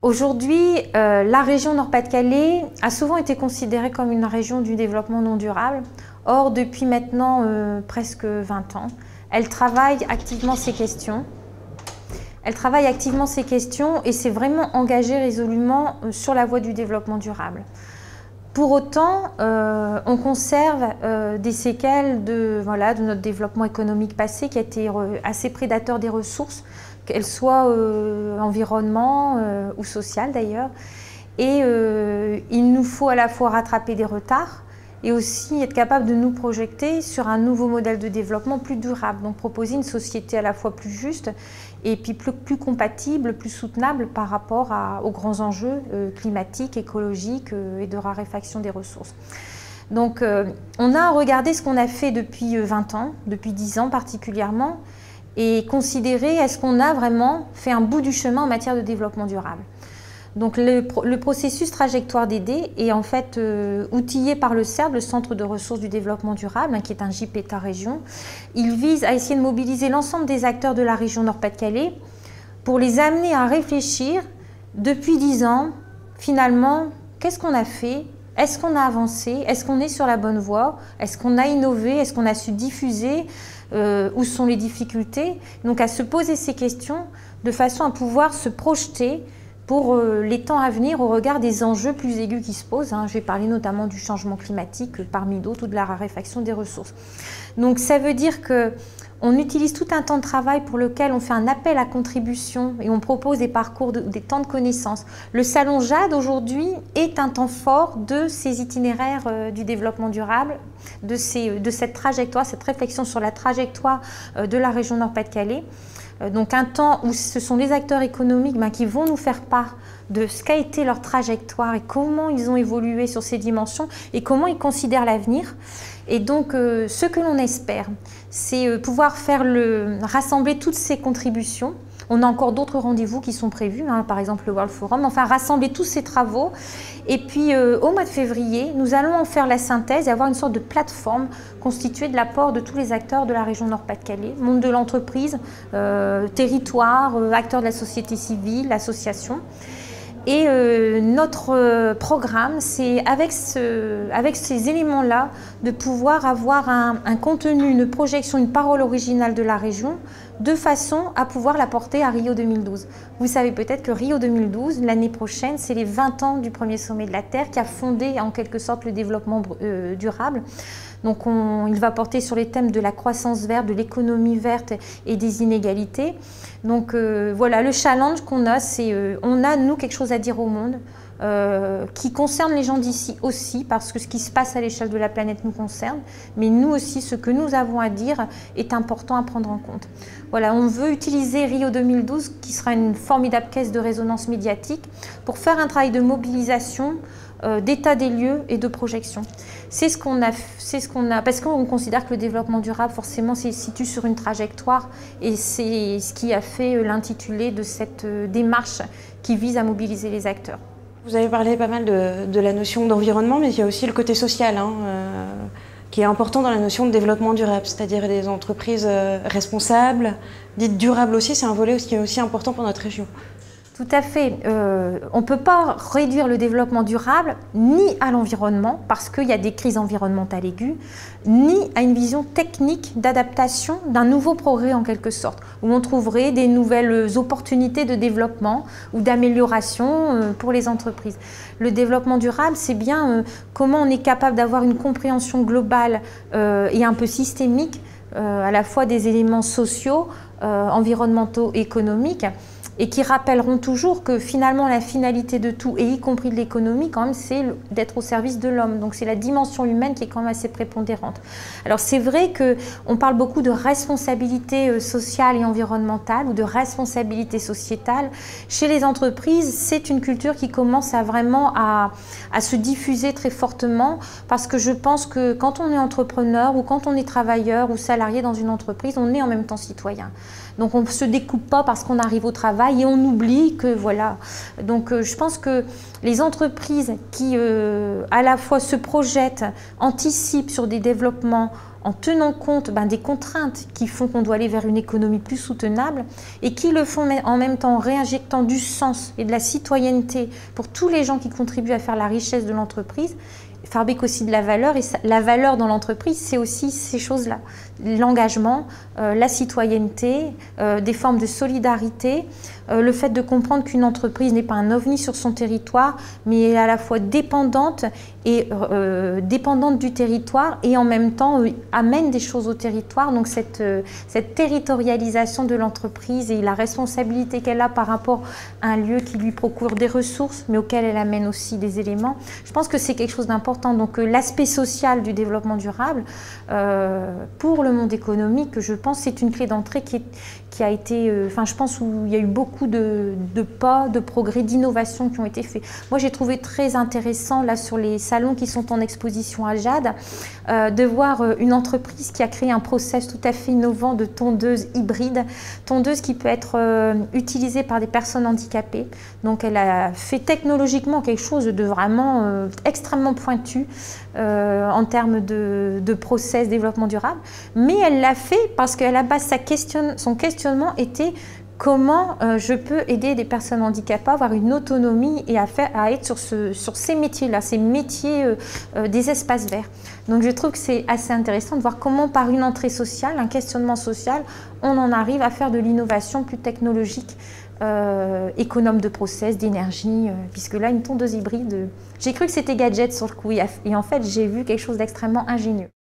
Aujourd'hui, la région Nord-Pas-de-Calais a souvent été considérée comme une région du développement non durable. Or, depuis maintenant presque 20 ans, elle travaille activement ces questions. Elle travaille activement ces questions et s'est vraiment engagée résolument sur la voie du développement durable. Pour autant, on conserve des séquelles de notre développement économique passé qui a été assez prédateur des ressources, qu'elles soient environnement ou sociales d'ailleurs. Et il nous faut à la fois rattraper des retards et aussi être capable de nous projeter sur un nouveau modèle de développement plus durable. Donc proposer une société à la fois plus juste et puis plus compatible, plus soutenable par rapport aux grands enjeux climatiques, écologiques et de raréfaction des ressources. Donc on a regardé ce qu'on a fait depuis 20 ans, depuis 10 ans particulièrement, et considéré est-ce qu'on a vraiment fait un bout du chemin en matière de développement durable. Donc le processus trajectoire DD est en fait outillé par le CERD, le Centre de ressources du développement durable, qui est un GIP État-région. Il vise à essayer de mobiliser l'ensemble des acteurs de la région Nord-Pas-de-Calais pour les amener à réfléchir depuis 10 ans, finalement, qu'est-ce qu'on a fait? Est-ce qu'on a avancé? Est-ce qu'on est sur la bonne voie? Est-ce qu'on a innové? Est-ce qu'on a su diffuser? Où sont les difficultés? Donc à se poser ces questions de façon à pouvoir se projeter pour les temps à venir au regard des enjeux plus aigus qui se posent. Je vais parler notamment du changement climatique parmi d'autres ou de la raréfaction des ressources. Donc ça veut dire qu'on utilise tout un temps de travail pour lequel on fait un appel à contribution et on propose des parcours, des temps de connaissances. Le Salon Jade aujourd'hui est un temps fort de ces itinéraires du développement durable, de cette trajectoire, cette réflexion sur la trajectoire de la région Nord-Pas-de-Calais. Donc un temps où ce sont les acteurs économiques qui vont nous faire part de ce qu'a été leur trajectoire et comment ils ont évolué sur ces dimensions et comment ils considèrent l'avenir. Et donc ce que l'on espère, c'est pouvoir rassembler toutes ces contributions. On a encore d'autres rendez-vous qui sont prévus, par exemple le World Forum, enfin rassembler tous ces travaux. Et puis au mois de février, nous allons en faire la synthèse et avoir une sorte de plateforme constituée de l'apport de tous les acteurs de la région Nord-Pas-de-Calais, monde de l'entreprise, territoire, acteurs de la société civile, associations. Et notre programme, c'est avec ces éléments-là de pouvoir avoir un contenu, une projection, une parole originale de la région de façon à pouvoir la porter à Rio 2012. Vous savez peut-être que Rio 2012, l'année prochaine, c'est les 20 ans du premier sommet de la Terre qui a fondé en quelque sorte le développement durable. Donc il va porter sur les thèmes de la croissance verte, de l'économie verte et des inégalités. Donc voilà, le challenge qu'on a, c'est on a, nous, quelque chose à dire au monde qui concerne les gens d'ici aussi, parce que ce qui se passe à l'échelle de la planète nous concerne, mais nous aussi, ce que nous avons à dire est important à prendre en compte. Voilà, on veut utiliser Rio 2012, qui sera une formidable caisse de résonance médiatique, pour faire un travail de mobilisation, d'état des lieux et de projection. C'est ce qu'on a, parce qu'on considère que le développement durable, forcément, se situe sur une trajectoire, et c'est ce qui a fait l'intitulé de cette démarche qui vise à mobiliser les acteurs. Vous avez parlé pas mal de la notion d'environnement, mais il y a aussi le côté social qui est important dans la notion de développement durable, c'est-à-dire des entreprises responsables, dites durables aussi, c'est un volet qui est aussi important pour notre région. Tout à fait. On ne peut pas réduire le développement durable ni à l'environnement, parce qu'il y a des crises environnementales aiguës, ni à une vision technique d'adaptation d'un nouveau progrès en quelque sorte, où on trouverait des nouvelles opportunités de développement ou d'amélioration pour les entreprises. Le développement durable, c'est bien comment on est capable d'avoir une compréhension globale et un peu systémique, à la fois des éléments sociaux, environnementaux, économiques, et qui rappelleront toujours que finalement la finalité de tout, et y compris de l'économie, quand même, c'est d'être au service de l'homme. Donc c'est la dimension humaine qui est quand même assez prépondérante. Alors c'est vrai qu'on parle beaucoup de responsabilité sociale et environnementale ou de responsabilité sociétale. Chez les entreprises, c'est une culture qui commence vraiment à se diffuser très fortement, parce que je pense que quand on est entrepreneur ou quand on est travailleur ou salarié dans une entreprise, on est en même temps citoyen. Donc on ne se découpe pas parce qu'on arrive au travail et on oublie que voilà. Donc je pense que les entreprises qui à la fois se projettent, anticipent sur des développements en tenant compte des contraintes qui font qu'on doit aller vers une économie plus soutenable et qui le font en même temps en réinjectant du sens et de la citoyenneté pour tous les gens qui contribuent à faire la richesse de l'entreprise, fabrique aussi de la valeur, et la valeur dans l'entreprise, c'est aussi ces choses-là. L'engagement, la citoyenneté, des formes de solidarité, le fait de comprendre qu'une entreprise n'est pas un ovni sur son territoire, mais est à la fois dépendante du territoire et en même temps amène des choses au territoire. Donc cette territorialisation de l'entreprise et la responsabilité qu'elle a par rapport à un lieu qui lui procure des ressources, mais auquel elle amène aussi des éléments, je pense que c'est quelque chose d'important. Donc l'aspect social du développement durable, pour le monde économique, je pense que c'est une clé d'entrée qui a été, je pense où il y a eu beaucoup de pas, de progrès, d'innovations qui ont été faits. Moi, j'ai trouvé très intéressant, là, sur les salons qui sont en exposition à Jade, de voir une entreprise qui a créé un process tout à fait innovant de tondeuse hybride, tondeuse qui peut être utilisée par des personnes handicapées. Donc, elle a fait technologiquement quelque chose de vraiment extrêmement pointu en termes de process développement durable, mais elle l'a fait parce qu'à la base, son questionnement était comment je peux aider des personnes handicapées à avoir une autonomie et à être sur ces métiers-là, ces métiers des espaces verts. Donc je trouve que c'est assez intéressant de voir comment par une entrée sociale, un questionnement social, on en arrive à faire de l'innovation plus technologique, économe de process, d'énergie, puisque là, une tondeuse hybride, j'ai cru que c'était gadget sur le coup, et en fait, j'ai vu quelque chose d'extrêmement ingénieux.